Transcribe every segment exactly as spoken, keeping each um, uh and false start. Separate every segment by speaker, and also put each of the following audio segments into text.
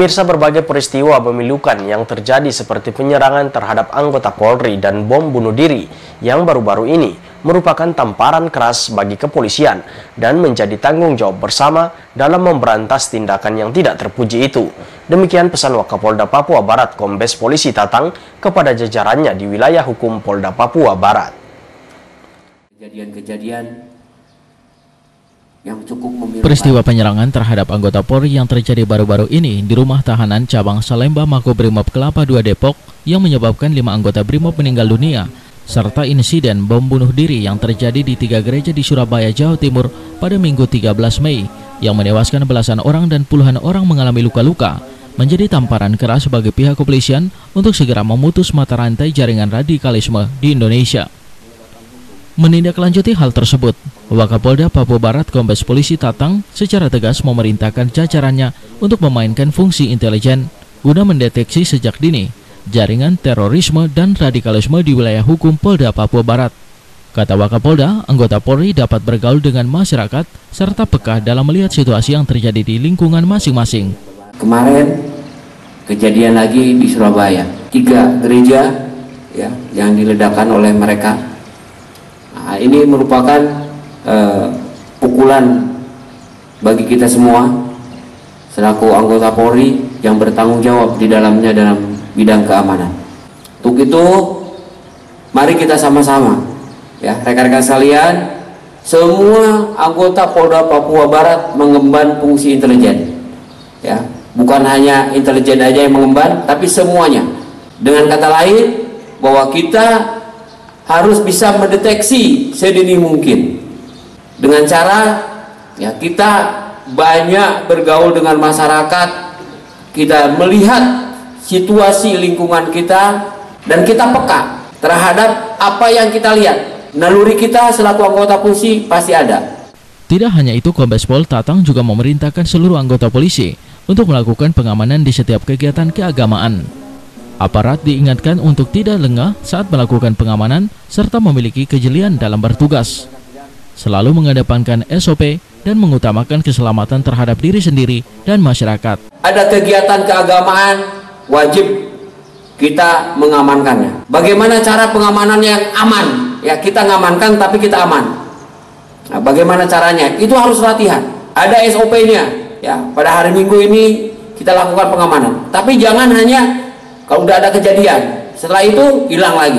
Speaker 1: Pemirsa, berbagai peristiwa memilukan yang terjadi seperti penyerangan terhadap anggota Polri dan bom bunuh diri yang baru-baru ini merupakan tamparan keras bagi kepolisian dan menjadi tanggung jawab bersama dalam memberantas tindakan yang tidak terpuji itu. Demikian pesan Wakapolda Papua Barat Kombes Polisi Tatang kepada jajarannya di wilayah hukum Polda Papua Barat.
Speaker 2: Kejadian-kejadian yang cukup memilukan.
Speaker 3: Peristiwa penyerangan terhadap anggota Polri yang terjadi baru-baru ini di rumah tahanan cabang Salemba Makobrimob Kelapa dua Depok yang menyebabkan lima anggota Brimob meninggal dunia, serta insiden bom bunuh diri yang terjadi di tiga gereja di Surabaya, Jawa Timur pada Minggu tiga belas Mei yang menewaskan belasan orang dan puluhan orang mengalami luka-luka, menjadi tamparan keras bagi pihak kepolisian untuk segera memutus mata rantai jaringan radikalisme di Indonesia. Menindaklanjuti hal tersebut, Wakapolda Papua Barat Kombes Polisi Tatang secara tegas memerintahkan jajarannya untuk memainkan fungsi intelijen guna mendeteksi sejak dini jaringan terorisme dan radikalisme di wilayah hukum Polda Papua Barat. Kata Wakapolda, anggota Polri dapat bergaul dengan masyarakat serta peka dalam melihat situasi yang terjadi di lingkungan masing-masing.
Speaker 2: Kemarin kejadian lagi di Surabaya, tiga gereja ya yang diledakkan oleh mereka. Nah, ini merupakan uh, pukulan bagi kita semua selaku anggota Polri yang bertanggung jawab di dalamnya dalam bidang keamanan. Untuk itu, mari kita sama-sama, ya rekan-rekan sekalian, semua anggota Polda Papua Barat mengemban fungsi intelijen, ya bukan hanya intelijen aja yang mengemban, tapi semuanya. Dengan kata lain, bahwa kita harus bisa mendeteksi sedini mungkin dengan cara ya kita banyak bergaul dengan masyarakat, kita melihat situasi lingkungan kita dan kita peka terhadap apa yang kita lihat. Naluri kita selaku anggota polisi pasti ada.
Speaker 3: Tidak hanya itu, Kombes Pol Tatang juga memerintahkan seluruh anggota polisi untuk melakukan pengamanan di setiap kegiatan keagamaan. Aparat diingatkan untuk tidak lengah saat melakukan pengamanan serta memiliki kejelian dalam bertugas. Selalu mengedepankan S O P dan mengutamakan keselamatan terhadap diri sendiri dan masyarakat.
Speaker 2: Ada kegiatan keagamaan, wajib kita mengamankannya. Bagaimana cara pengamanan yang aman? Ya, kita ngamankan tapi kita aman. Nah, bagaimana caranya? Itu harus latihan. Ada S O P-nya. Ya, pada hari Minggu ini kita lakukan pengamanan. Tapi jangan hanya kalau udah ada kejadian, setelah itu hilang lagi.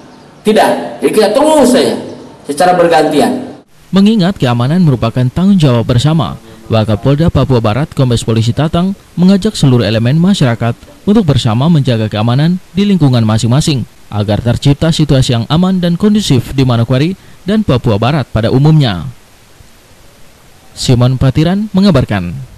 Speaker 2: Tidak, jadi kita terus saja secara bergantian.
Speaker 3: Mengingat keamanan merupakan tanggung jawab bersama, Wakapolda Papua Barat Kombes Polisi Tatang mengajak seluruh elemen masyarakat untuk bersama menjaga keamanan di lingkungan masing-masing agar tercipta situasi yang aman dan kondusif di Manokwari dan Papua Barat pada umumnya. Simon Patiran mengabarkan.